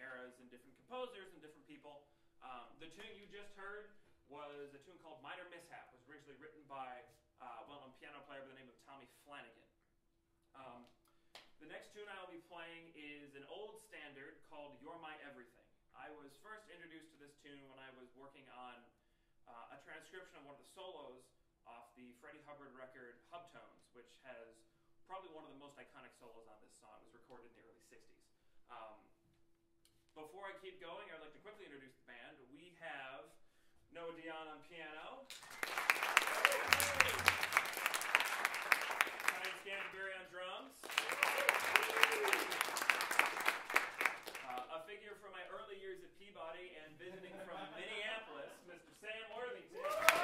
eras and different composers and different people. The tune you just heard was a tune called Minor Mishap. It was originally written by a well-known piano player by the name of Tommy Flanagan. The next tune I'll be playing is an old standard called You're My Everything. I was first introduced to this tune when I was working on a transcription of one of the solos off the Freddie Hubbard record Hubtones, which has probably one of the most iconic solos on this song. It was recorded in the early 60s. Before I keep going, I'd like to quickly introduce the band. We have Noah Dion on piano, Ryan Scantlebury on drums, a figure from my early years at Peabody and visiting from Minneapolis, Mr. Sam Worthington.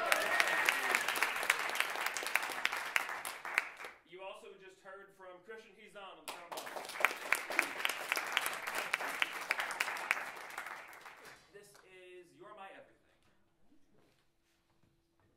You also just heard from Christian Hizan on the trombone. This is You're My Everything.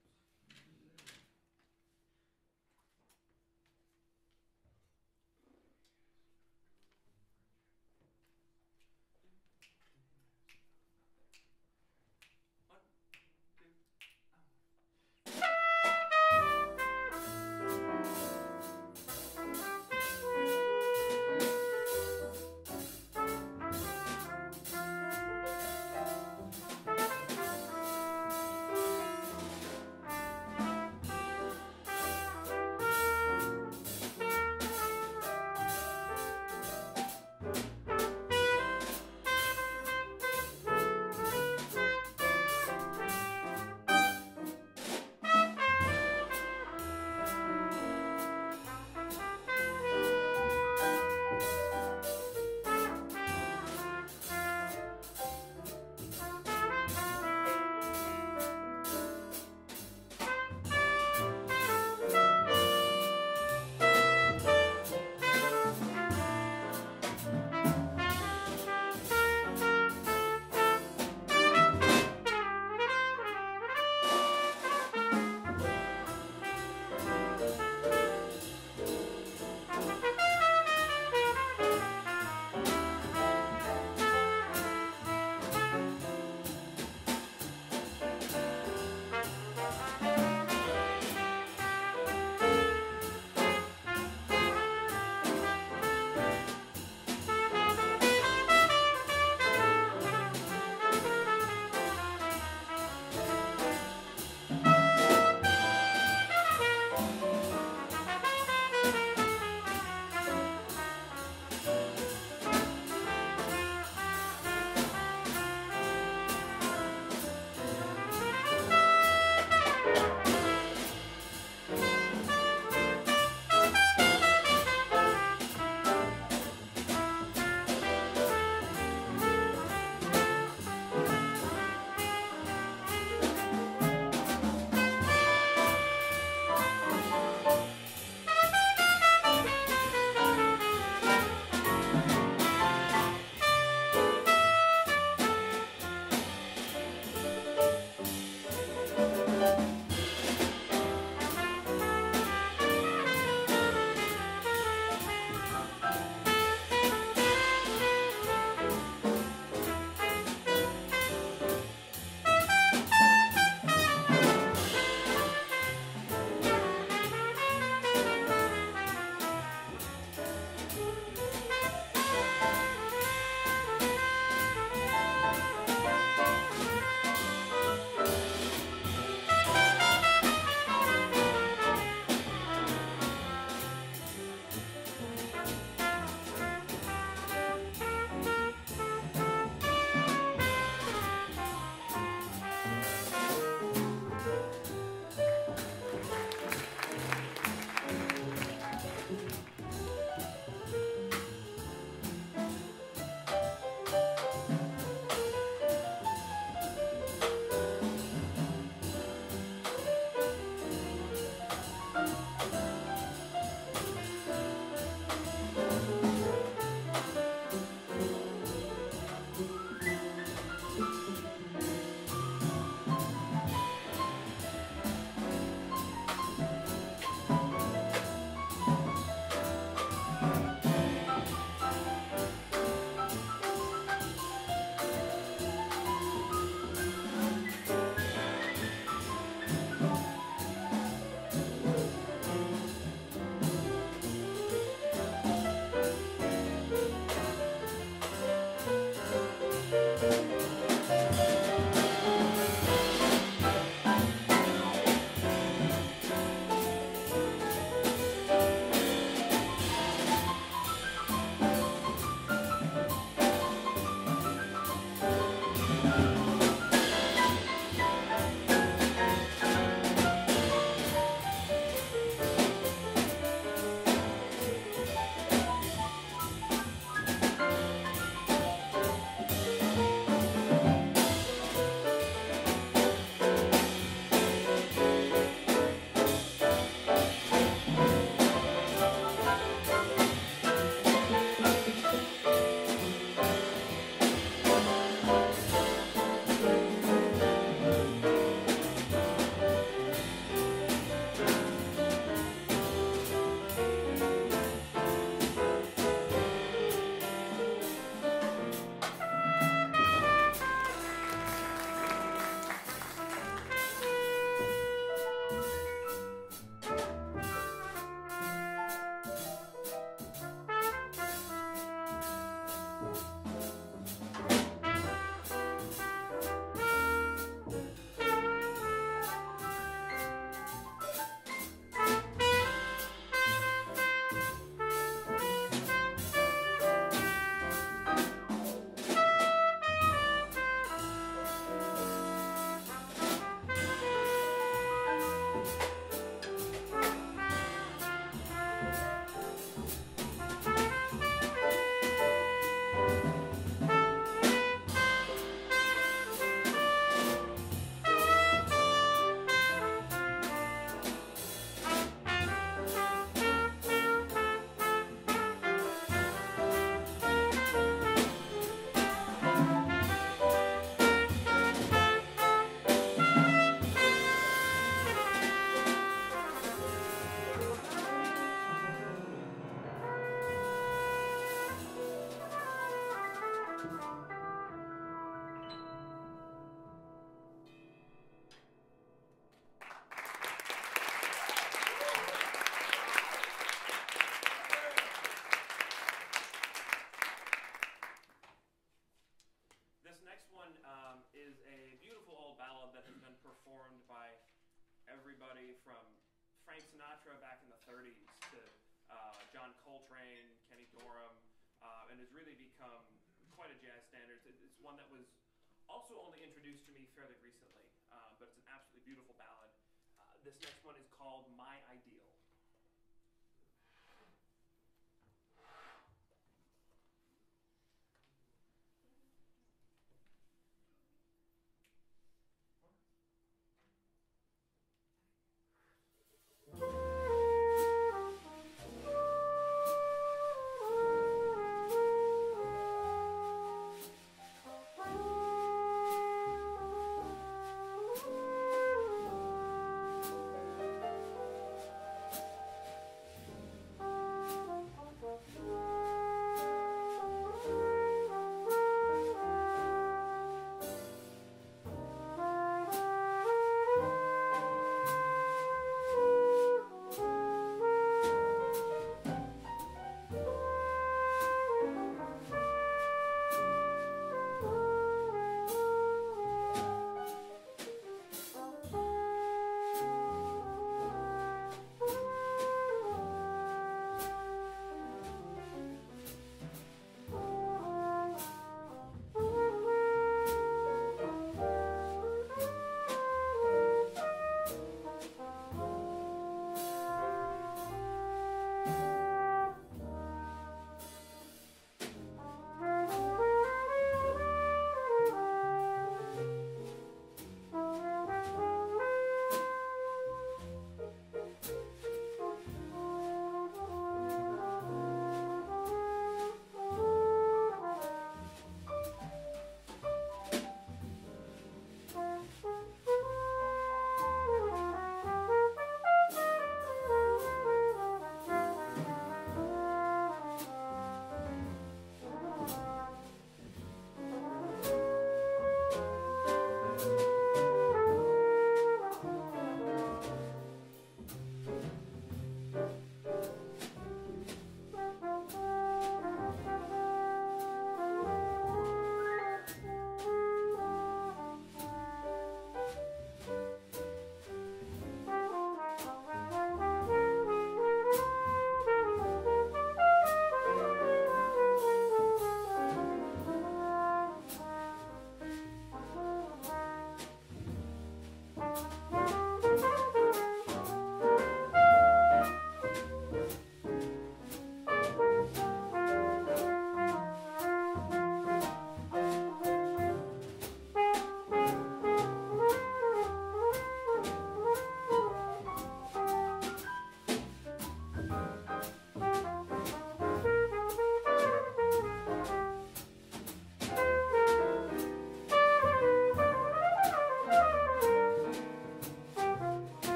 Frank Sinatra back in the 30s to John Coltrane, Kenny Dorham, and has really become quite a jazz standard. It's one that was also only introduced to me fairly recently, but it's an absolutely beautiful ballad. This next one is called My Ideal.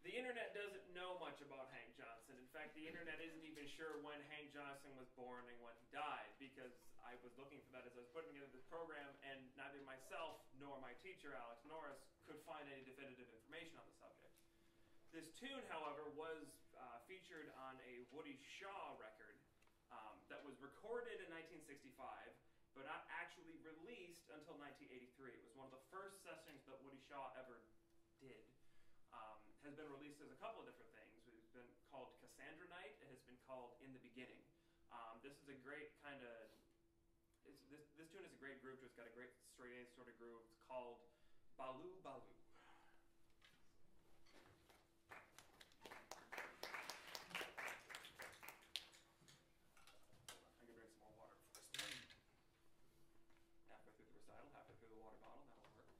The internet doesn't know much about Hank Johnson. In fact, the internet isn't even sure when Hank Johnson was born and when he died, because I was looking for that as I was putting together this program, and neither myself nor my teacher, Alex Norris, could find any definitive information on the subject. This tune, however, was featured on a Woody Shaw record that was recorded in 1965, but not actually released until 1983. It was one of the first sessions that Woody Shaw ever did. Has been released as a couple of different things. It's been called Cassandra Night. It has been called In the Beginning. This is a great kind of, this tune is a great groove. It's got a great straight A sort of groove. It's called Baloo Baloo. I can drink some more water first. Halfway through the recital, halfway through the water bottle, that'll work.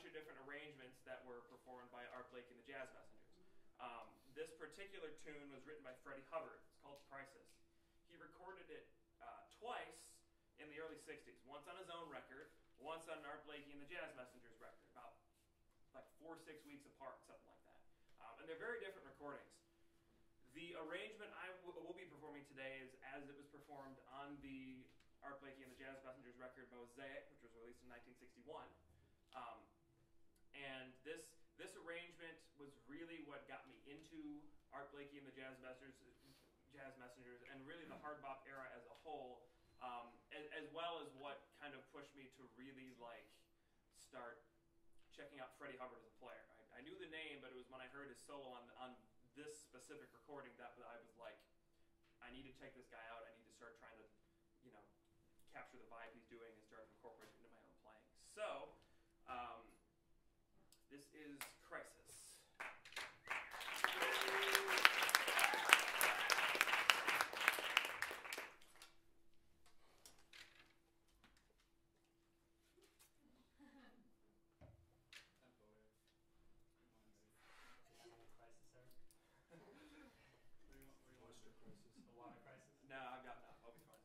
of different arrangements that were performed by Art Blakey and the Jazz Messengers. This particular tune was written by Freddie Hubbard. It's called Crisis. He recorded it twice in the early 60s. Once on his own record, once on Art Blakey and the Jazz Messengers record, about like 4 or 6 weeks apart, something like that. And they're very different recordings. The arrangement I will be performing today is as it was performed on the Art Blakey and the Jazz Messengers record Mosaic, which was released in 1961. And this arrangement was really what got me into Art Blakey and the Jazz Messengers, and really the hard bop era as a whole, as well as what kind of pushed me to really start checking out Freddie Hubbard as a player. I knew the name, but it was when I heard his solo on this specific recording that I was like, I need to check this guy out. I need to start trying to, capture the vibe he's doing and start incorporating it into my own playing. So, this is Crisis. No, I've got enough. I'll be fine.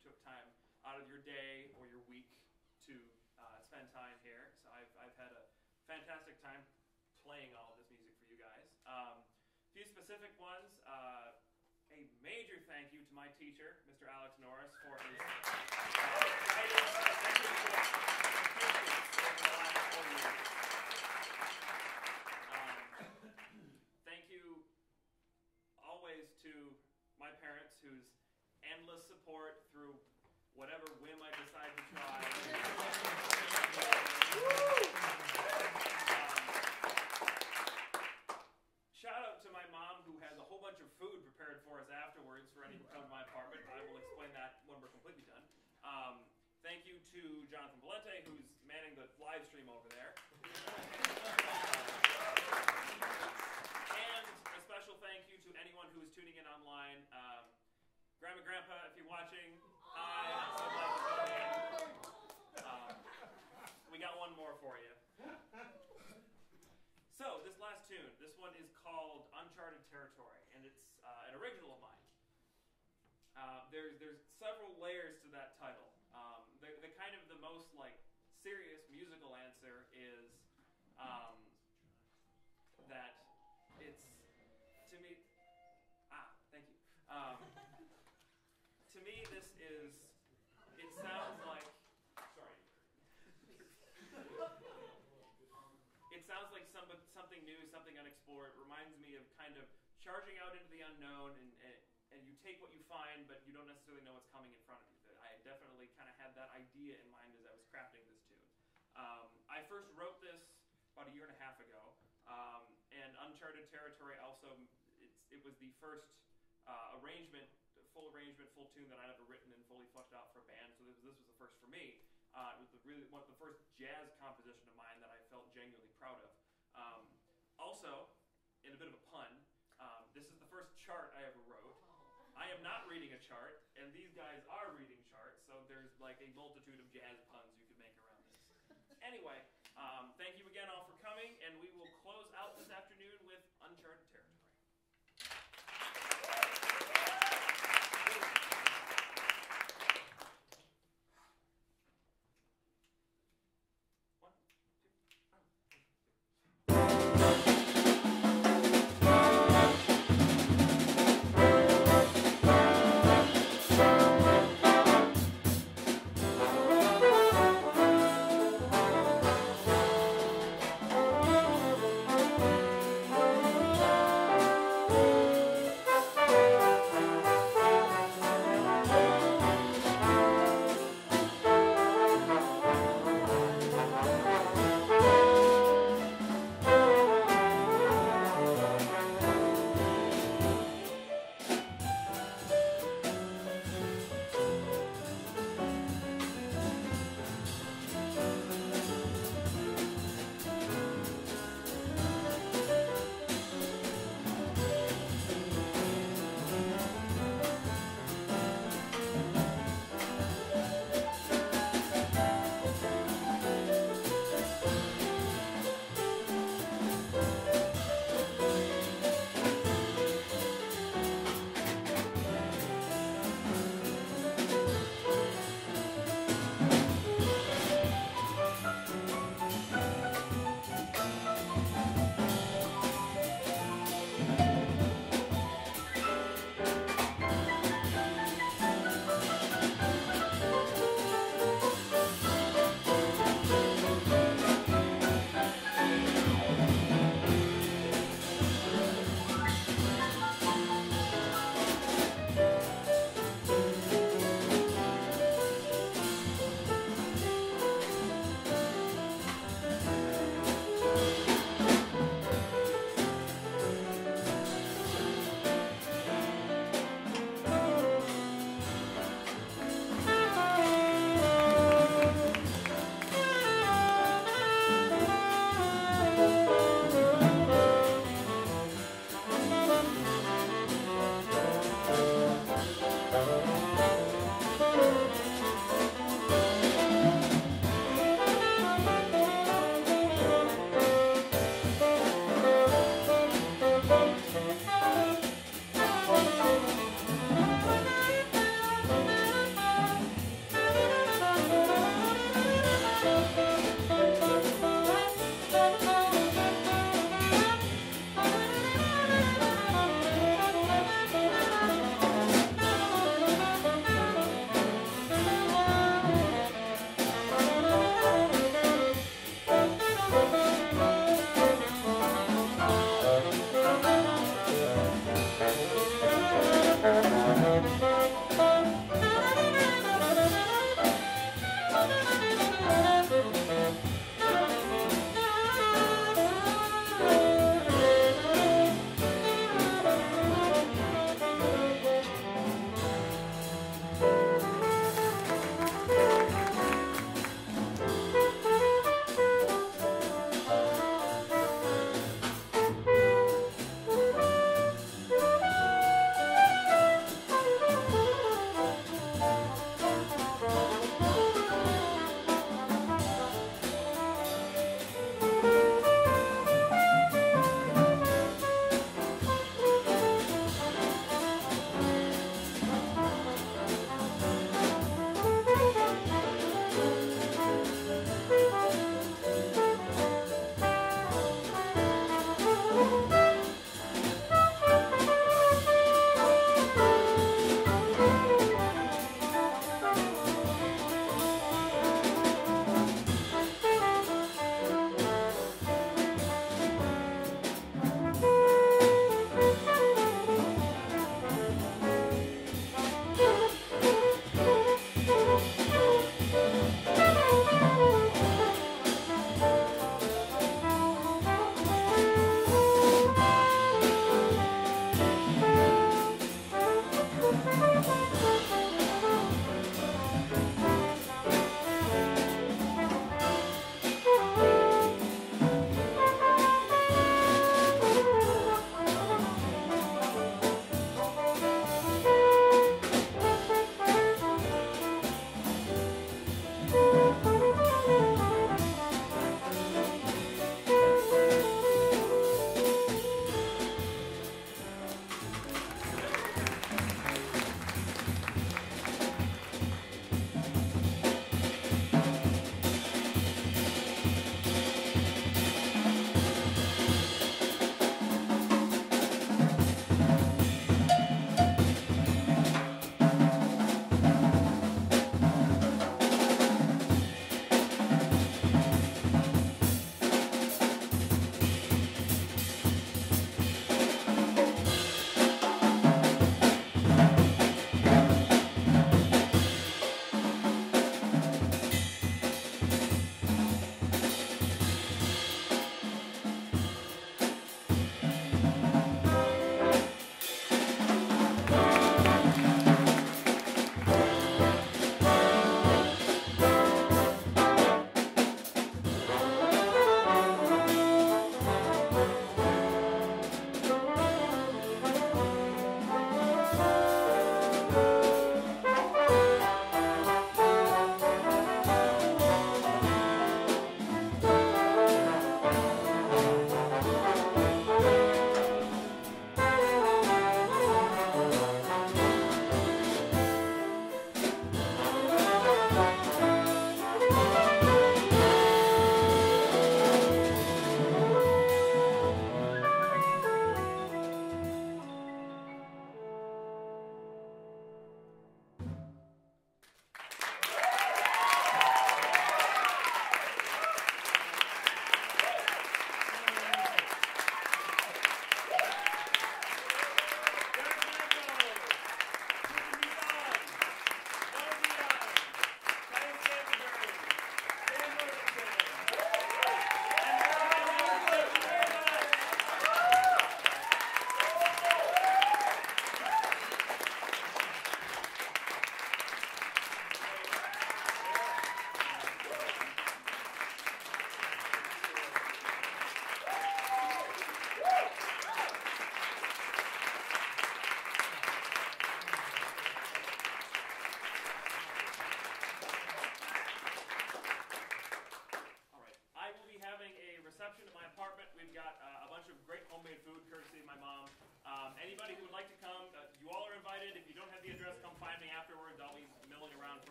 took time out of your day or your week to spend time here. So I've had a fantastic time playing all of this music for you guys. A few specific ones. A major thank you to my teacher, Mr. Alex Norris, for his guidance and mentorship over the last 4 years. Thank you always to my parents, whose endless support through whatever whim I decide to try. Shout out to my mom, who has a whole bunch of food prepared for us afterwards for any who come to my apartment. I will explain that when we're completely done. Thank you to Jonathan Valente, who's manning the live stream over there. And a special thank you to anyone who is tuning in online. Grandma, Grandpa, if you're watching, hi. So glad you're tuning in. We got one more for you. So, this last tune, this one is called Uncharted Territory, and it's an original of mine. There's several layers to that title. The kind of the most serious musical answer is that it's, to me, thank you. To me, this is, it sounds like, sorry. It sounds like something new, something unexplored. It reminds me of kind of charging out into the unknown, and you take what you find, but you don't necessarily know what's coming in front of you. I definitely kind of had that idea in mind as I was crafting this tune. I first wrote this about 1.5 years ago, and Uncharted Territory also, it was the first full tune that I'd ever written and fully fleshed out for a band, so this was the first for me. It was one of the first jazz composition of mine that I felt genuinely proud of. Also, in a bit of a pun, this is the first chart I ever wrote. I am not reading a chart, and these guys are reading charts, so there's like a multitude of jazz puns you could make around this. Anyway, thank you again all for coming, and we will close out this afternoon with Uncharted Territory.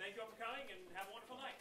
thank you all for coming, and have a wonderful night.